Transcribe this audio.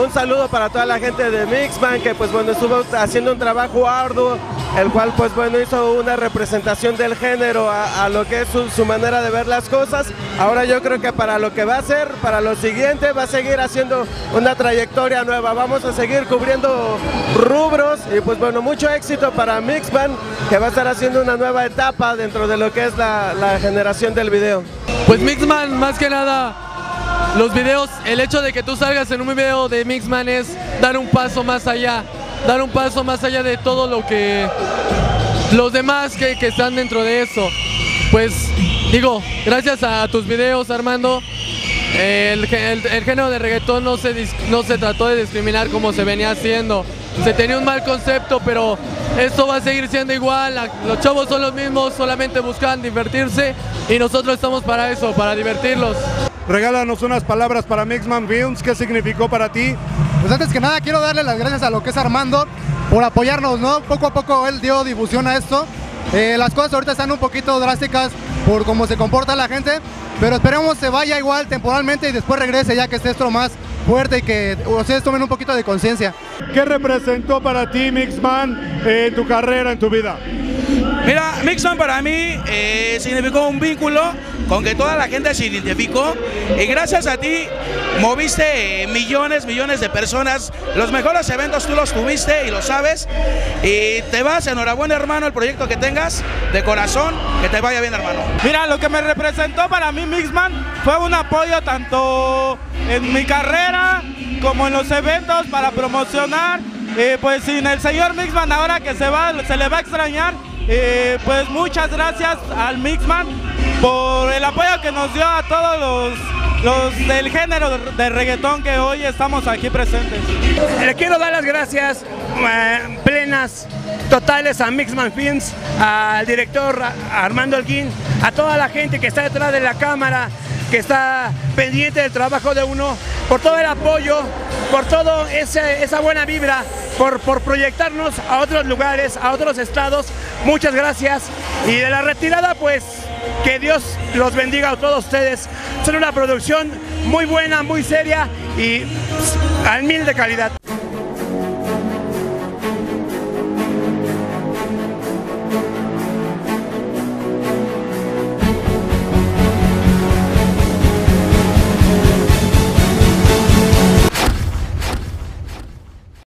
un saludo para toda la gente de Mixman, que pues bueno, estuvo haciendo un trabajo arduo, el cual pues bueno, hizo una representación del género a lo que es su manera de ver las cosas. Ahora yo creo que para lo que va a ser, para lo siguiente, va a seguir haciendo una trayectoria nueva. Vamos a seguir cubriendo rubros y pues bueno, mucho éxito para Mixman, que va a estar haciendo una nueva etapa dentro de lo que es la generación del video. Pues Mixman, más que nada, los videos, el hecho de que tú salgas en un video de Mixman es dar un paso más allá de todo lo que los demás que están dentro de eso. Pues digo, gracias a tus videos, Armando, el género de reggaetón no se trató de discriminar como se venía haciendo. Se tenía un mal concepto, pero esto va a seguir siendo igual. Los chavos son los mismos, solamente buscan divertirse y nosotros estamos para eso, para divertirlos. Regálanos unas palabras para Mixman Films. ¿Qué significó para ti? Pues antes que nada quiero darle las gracias a lo que es Armando por apoyarnos, ¿no? Poco a poco él dio difusión a esto. Las cosas ahorita están un poquito drásticas por cómo se comporta la gente, pero esperemos se vaya igual temporalmente y después regrese ya que esté esto más fuerte y que ustedes tomen un poquito de conciencia. ¿Qué representó para ti Mixman en tu carrera, en tu vida? Mira, Mixman para mí significó un vínculo con que toda la gente se identificó y gracias a ti moviste millones de personas. Los mejores eventos tú los tuviste y lo sabes y te vas, enhorabuena hermano, el proyecto que tengas, de corazón, que te vaya bien hermano. Mira, lo que me representó para mí Mixman fue un apoyo tanto en mi carrera como en los eventos para promocionar. Pues sin el señor Mixman ahora que se le va a extrañar. Pues muchas gracias al Mixman por el apoyo que nos dio a todos los del género de reggaetón que hoy estamos aquí presentes. Le quiero dar las gracias plenas, totales a Mixman Films, al director Armando Holguín, a toda la gente que está detrás de la cámara, que está pendiente del trabajo de uno, por todo el apoyo, por toda esa buena vibra, por proyectarnos a otros lugares, a otros estados. Muchas gracias. Y de la retirada, pues, que Dios los bendiga a todos ustedes. Son una producción muy buena, muy seria y al 1000 de calidad.